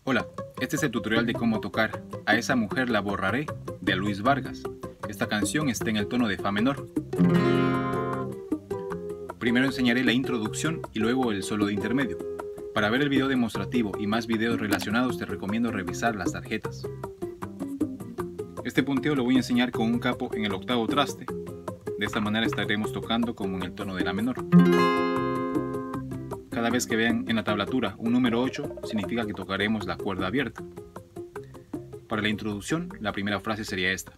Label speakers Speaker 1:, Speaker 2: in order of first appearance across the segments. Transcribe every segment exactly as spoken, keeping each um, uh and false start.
Speaker 1: Hola, este es el tutorial de cómo tocar A esa mujer la borraré de Luis Vargas. Esta canción está en el tono de Fa menor. Primero enseñaré la introducción y luego el solo de intermedio. Para ver el video demostrativo y más videos relacionados te recomiendo revisar las tarjetas. Este punteo lo voy a enseñar con un capo en el octavo traste. De esta manera estaremos tocando como en el tono de La menor. Cada vez que vean en la tablatura un número ocho, significa que tocaremos la cuerda abierta. Para la introducción, la primera frase sería esta.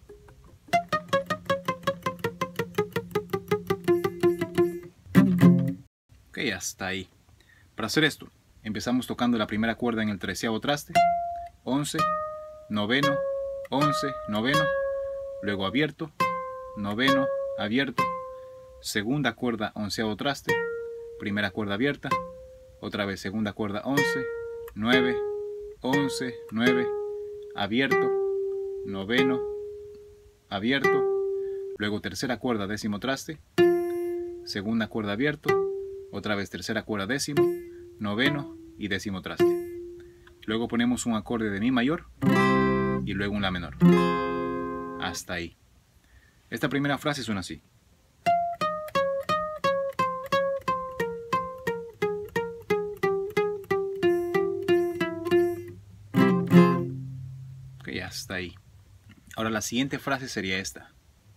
Speaker 1: Ok, hasta ahí. Para hacer esto, empezamos tocando la primera cuerda en el treceavo traste, once, noveno, once, noveno, luego abierto, noveno, abierto, segunda cuerda onceavo traste, primera cuerda abierta, otra vez segunda cuerda once, nueve, once, nueve, abierto, noveno, abierto, luego tercera cuerda décimo traste, segunda cuerda abierto, otra vez tercera cuerda décimo, noveno y décimo traste. Luego ponemos un acorde de mi mayor y luego un la menor. Hasta ahí. Esta primera frase suena así. Ok, hasta ahí. Ahora la siguiente frase sería esta.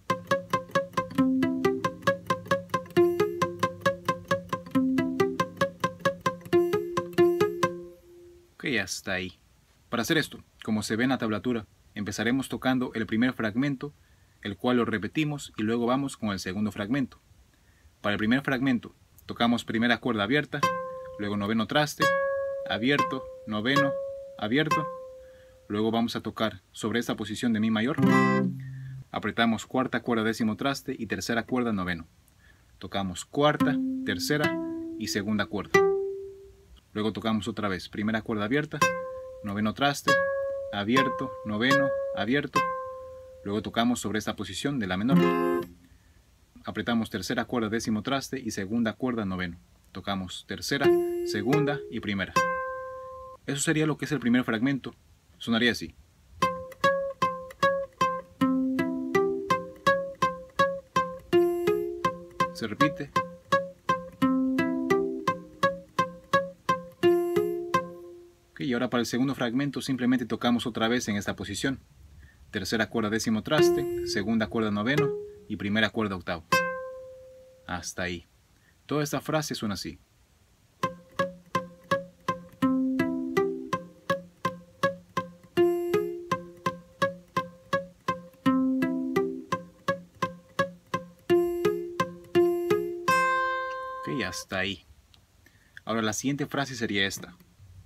Speaker 1: Ok, hasta ahí. Para hacer esto, como se ve en la tablatura, empezaremos tocando el primer fragmento, el cual lo repetimos y luego vamos con el segundo fragmento. Para el primer fragmento, tocamos primera cuerda abierta, luego noveno traste, abierto, noveno, abierto. Luego vamos a tocar sobre esta posición de mi mayor. Apretamos cuarta cuerda décimo traste y tercera cuerda noveno. Tocamos cuarta, tercera y segunda cuerda. Luego tocamos otra vez primera cuerda abierta, noveno traste, abierto, noveno, abierto. Luego tocamos sobre esta posición de la menor. Apretamos tercera cuerda décimo traste y segunda cuerda noveno. Tocamos tercera, segunda y primera. Eso sería lo que es el primer fragmento. Sonaría así. Se repite. Ok, y ahora para el segundo fragmento simplemente tocamos otra vez en esta posición. Tercera cuerda décimo traste, segunda cuerda noveno y primera cuerda octavo. Hasta ahí. Toda esta frase suena así. Ok, hasta ahí. Ahora la siguiente frase sería esta.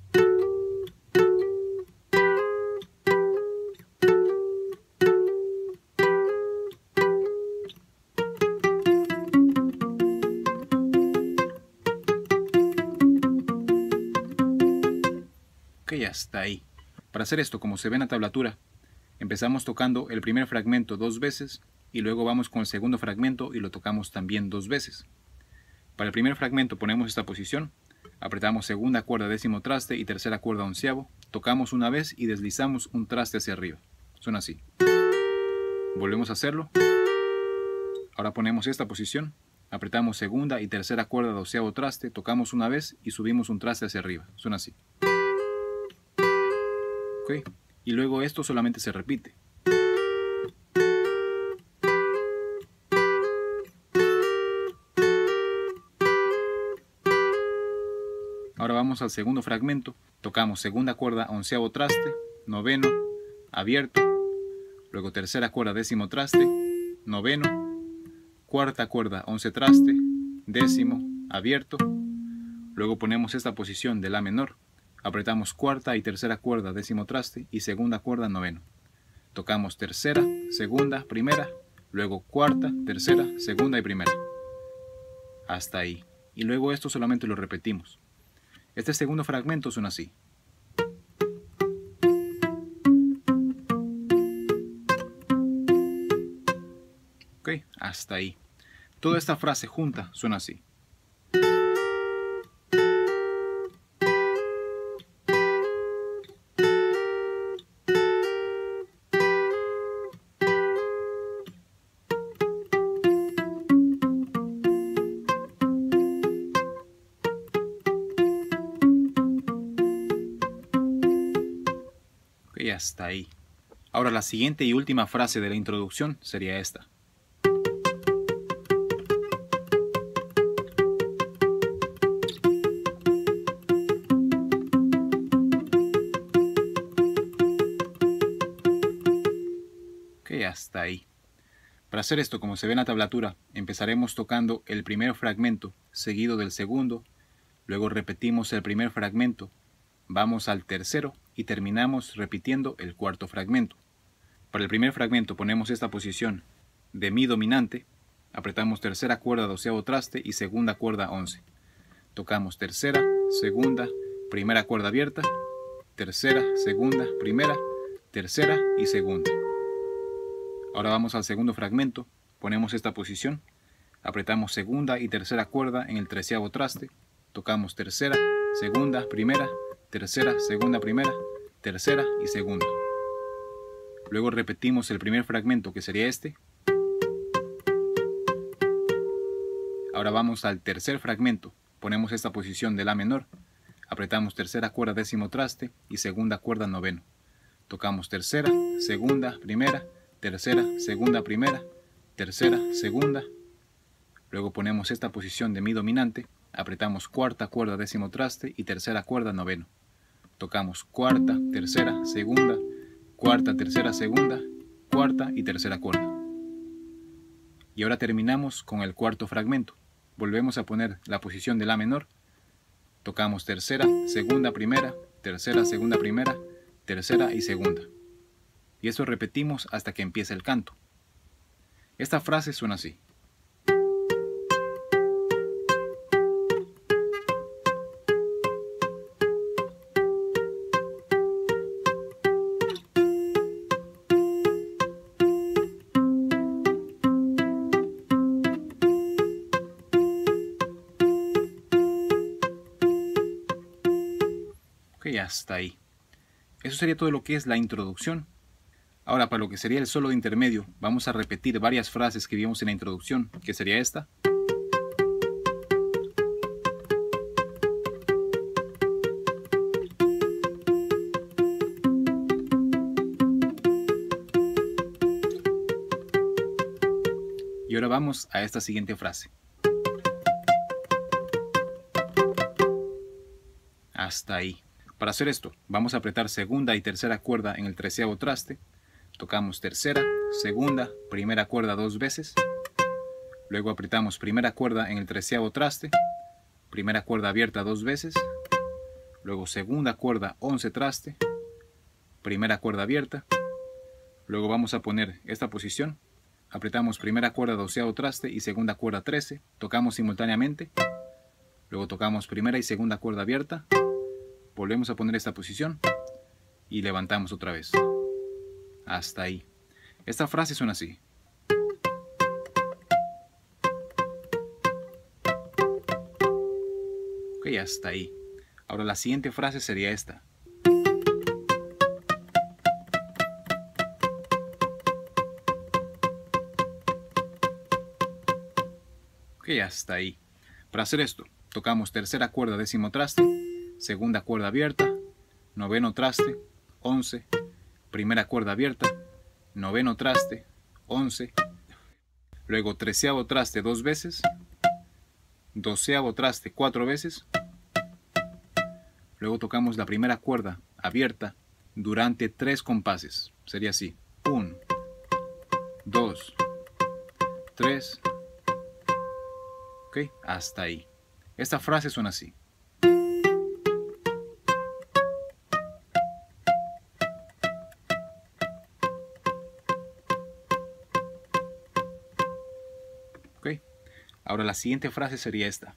Speaker 1: Ok, hasta ahí. Para hacer esto, como se ve en la tablatura, empezamos tocando el primer fragmento dos veces y luego vamos con el segundo fragmento y lo tocamos también dos veces. Para el primer fragmento ponemos esta posición, apretamos segunda cuerda décimo traste y tercera cuerda onceavo, tocamos una vez y deslizamos un traste hacia arriba. Suena así. Volvemos a hacerlo. Ahora ponemos esta posición, apretamos segunda y tercera cuerda doceavo traste, tocamos una vez y subimos un traste hacia arriba. Suena así. Okay. Y luego esto solamente se repite. Ahora vamos al segundo fragmento. Tocamos segunda cuerda onceavo traste, noveno, abierto, luego tercera cuerda décimo traste, noveno, cuarta cuerda once traste, décimo, abierto. Luego ponemos esta posición de la menor. Apretamos cuarta y tercera cuerda décimo traste y segunda cuerda noveno. Tocamos tercera, segunda, primera, luego cuarta, tercera, segunda y primera. Hasta ahí. Y luego esto solamente lo repetimos. Este segundo fragmento suena así. Ok, hasta ahí. Toda esta frase junta suena así. Ok, hasta ahí. Ahora la siguiente y última frase de la introducción sería esta. Ok, hasta ahí. Para hacer esto, como se ve en la tablatura, empezaremos tocando el primer fragmento seguido del segundo, luego repetimos el primer fragmento, vamos al tercero y terminamos repitiendo el cuarto fragmento. Para el primer fragmento ponemos esta posición de mi dominante, apretamos tercera cuerda doceavo traste y segunda cuerda once. Tocamos tercera, segunda, primera cuerda abierta, tercera, segunda, primera, tercera y segunda. Ahora vamos al segundo fragmento, ponemos esta posición, apretamos segunda y tercera cuerda en el treceavo traste, tocamos tercera, segunda, primera, tercera, segunda, primera, tercera y segunda. Luego repetimos el primer fragmento, que sería este. Ahora vamos al tercer fragmento, ponemos esta posición de la menor, apretamos tercera cuerda décimo traste y segunda cuerda noveno. Tocamos tercera, segunda, primera, tercera, segunda, primera, tercera, segunda. Luego ponemos esta posición de mi dominante, apretamos cuarta cuerda décimo traste y tercera cuerda noveno. Tocamos cuarta, tercera, segunda, cuarta, tercera, segunda, cuarta y tercera cuerda. Y ahora terminamos con el cuarto fragmento. Volvemos a poner la posición de la menor, tocamos tercera, segunda, primera, tercera, segunda, primera, tercera y segunda. Y eso repetimos hasta que empiece el canto. Esta frase suena así. Ok, hasta ahí. Eso sería todo lo que es la introducción. Ahora, para lo que sería el solo de intermedio, vamos a repetir varias frases que vimos en la introducción, que sería esta. Y ahora vamos a esta siguiente frase. Hasta ahí. Para hacer esto, vamos a apretar segunda y tercera cuerda en el treceavo traste. Tocamos tercera, segunda, primera cuerda dos veces. Luego apretamos primera cuerda en el treceavo traste, primera cuerda abierta dos veces. Luego segunda cuerda once traste, primera cuerda abierta. Luego vamos a poner esta posición. Apretamos primera cuerda doceavo traste y segunda cuerda trece. Tocamos simultáneamente. Luego tocamos primera y segunda cuerda abierta. Volvemos a poner esta posición y levantamos otra vez. Hasta ahí. Esta frase suena así. Ok, hasta ahí. Ahora la siguiente frase sería esta. Ok, hasta ahí. Para hacer esto, tocamos tercera cuerda décimo traste, segunda cuerda abierta, noveno traste, once, primera cuerda abierta, noveno traste, once, luego treceavo traste dos veces, doceavo traste cuatro veces, luego tocamos la primera cuerda abierta durante tres compases, sería así, uno, dos, tres, ok, hasta ahí. Esta frase suena así. Ok, ahora la siguiente frase sería esta.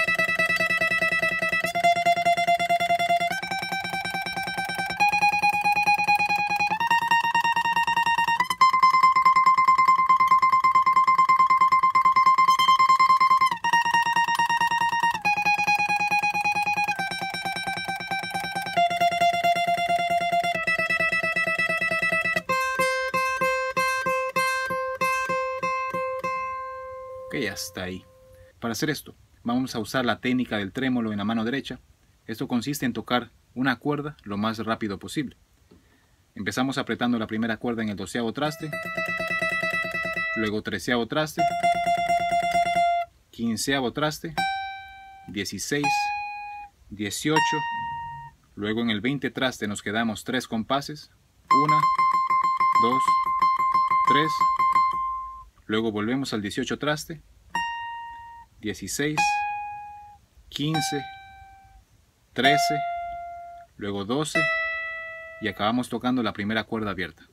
Speaker 1: Ok, hasta ahí. Para hacer esto, vamos a usar la técnica del trémolo en la mano derecha. Esto consiste en tocar una cuerda lo más rápido posible. Empezamos apretando la primera cuerda en el doceavo traste, luego treceavo traste, quinceavo traste, dieciséis, dieciocho, luego en el veinte traste nos quedamos tres compases, uno, dos, tres, luego volvemos al dieciocho traste, dieciséis, quince, trece, luego doce y acabamos tocando la primera cuerda abierta.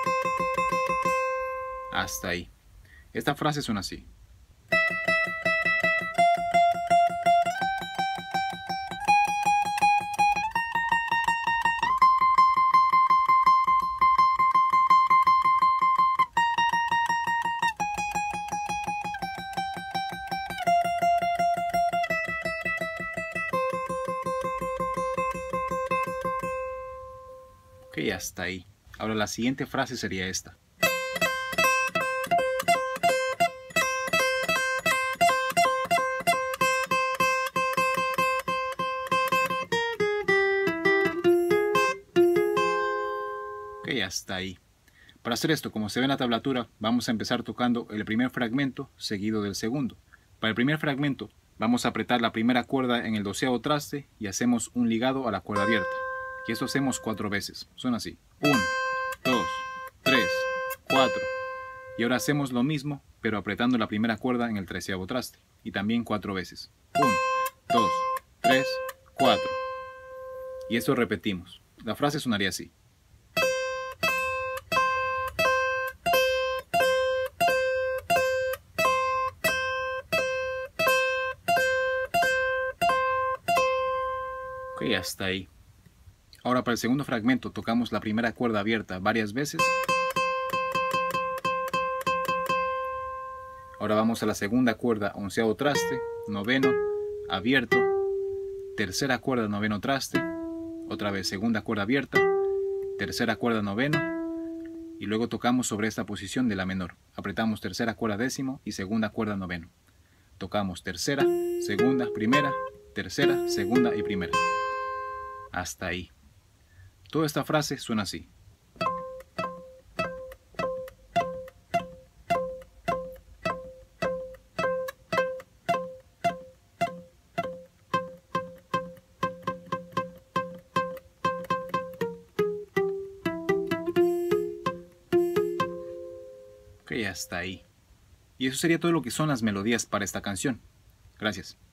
Speaker 1: Hasta ahí. Esta frase suena así. Ok, hasta ahí. Ahora la siguiente frase sería esta. Ok, hasta ahí. Para hacer esto, como se ve en la tablatura, vamos a empezar tocando el primer fragmento seguido del segundo. Para el primer fragmento, vamos a apretar la primera cuerda en el doceavo traste y hacemos un ligado a la cuerda abierta. Y esto hacemos cuatro veces. Suena así. uno, dos, tres, cuatro. Y ahora hacemos lo mismo, pero apretando la primera cuerda en el treceavo traste. Y también cuatro veces. uno, dos, tres, cuatro. Y esto repetimos. La frase sonaría así. Ok, hasta ahí. Ahora para el segundo fragmento tocamos la primera cuerda abierta varias veces. Ahora vamos a la segunda cuerda, onceavo traste, noveno, abierto, tercera cuerda, noveno traste, otra vez segunda cuerda abierta, tercera cuerda, noveno, y luego tocamos sobre esta posición de la menor. Apretamos tercera cuerda décimo y segunda cuerda noveno. Tocamos tercera, segunda, primera, tercera, segunda y primera. Hasta ahí. Toda esta frase suena así. Ok, hasta ahí. Y eso sería todo lo que son las melodías para esta canción. Gracias.